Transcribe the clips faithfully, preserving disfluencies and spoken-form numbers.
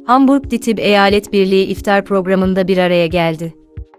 Hamburg DİTİB Eyalet Birliği iftar programında bir araya geldi.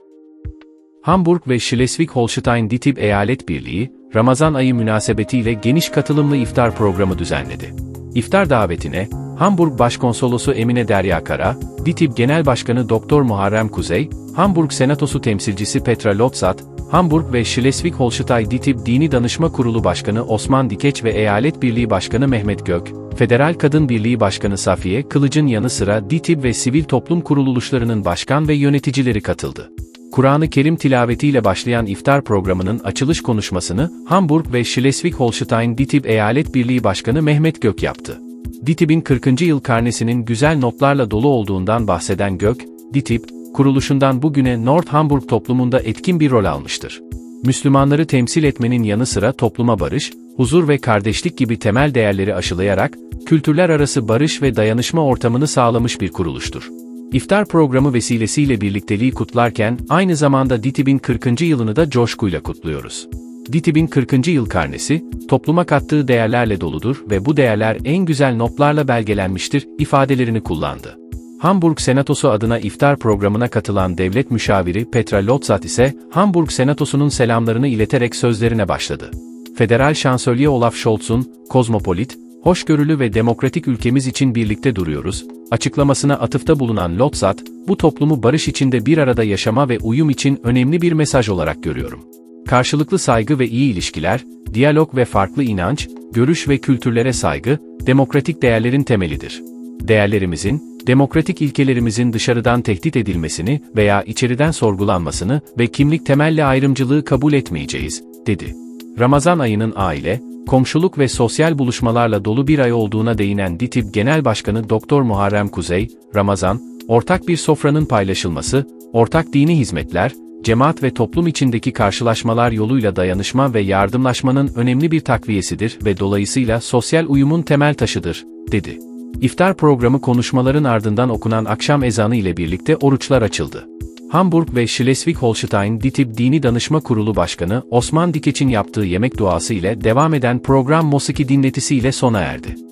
Hamburg ve Schleswig-Holstein DİTİB Eyalet Birliği, Ramazan ayı münasebetiyle geniş katılımlı iftar programı düzenledi. İftar davetine, Hamburg Başkonsolosu Emine Derya Kara, DİTİB Genel Başkanı Doktor Muharrem Kuzey, Hamburg Senatosu Temsilcisi Petra Lotzat, Hamburg ve Schleswig-Holstein DİTİB Dini Danışma Kurulu Başkanı Osman Dikeç ve Eyalet Birliği Başkanı Mehmet Gök, Federal Kadın Birliği Başkanı Safiye Kılıç'ın yanı sıra DİTİB ve sivil toplum kuruluşlarının başkan ve yöneticileri katıldı. Kur'an-ı Kerim tilavetiyle başlayan iftar programının açılış konuşmasını Hamburg ve Schleswig-Holstein DİTİB Eyalet Birliği Başkanı Mehmet Gök yaptı. DİTİB'in kırkıncı yıl karnesinin güzel notlarla dolu olduğundan bahseden Gök, DİTİB, kuruluşundan bugüne North Hamburg toplumunda etkin bir rol almıştır. Müslümanları temsil etmenin yanı sıra topluma barış, huzur ve kardeşlik gibi temel değerleri aşılayarak, kültürler arası barış ve dayanışma ortamını sağlamış bir kuruluştur. İftar programı vesilesiyle birlikteliği kutlarken, aynı zamanda DİTİB'in kırkıncı yılını da coşkuyla kutluyoruz. DİTİB'in kırkıncı yıl karnesi, topluma kattığı değerlerle doludur ve bu değerler en güzel notlarla belgelenmiştir, ifadelerini kullandı. Hamburg Senatosu adına iftar programına katılan devlet müşaviri Petra Lotzat ise, Hamburg Senatosu'nun selamlarını ileterek sözlerine başladı. Federal Şansölye Olaf Scholz'un, kozmopolit, hoşgörülü ve demokratik ülkemiz için birlikte duruyoruz, açıklamasına atıfta bulunan Lotzat, bu toplumu barış içinde bir arada yaşama ve uyum için önemli bir mesaj olarak görüyorum. Karşılıklı saygı ve iyi ilişkiler, diyalog ve farklı inanç, görüş ve kültürlere saygı, demokratik değerlerin temelidir. Değerlerimizin, demokratik ilkelerimizin dışarıdan tehdit edilmesini veya içeriden sorgulanmasını ve kimlik temelli ayrımcılığı kabul etmeyeceğiz, dedi. Ramazan ayının aile, komşuluk ve sosyal buluşmalarla dolu bir ay olduğuna değinen DİTİB Genel Başkanı Doktor Muharrem Kuzey, Ramazan, ortak bir sofranın paylaşılması, ortak dini hizmetler, cemaat ve toplum içindeki karşılaşmalar yoluyla dayanışma ve yardımlaşmanın önemli bir takviyesidir ve dolayısıyla sosyal uyumun temel taşıdır, dedi. İftar programı konuşmaların ardından okunan akşam ezanı ile birlikte oruçlar açıldı. Hamburg ve Schleswig-Holstein DİTİB Dini Danışma Kurulu Başkanı Osman Dikeç'in yaptığı yemek duası ile devam eden program musiki dinletisi ile sona erdi.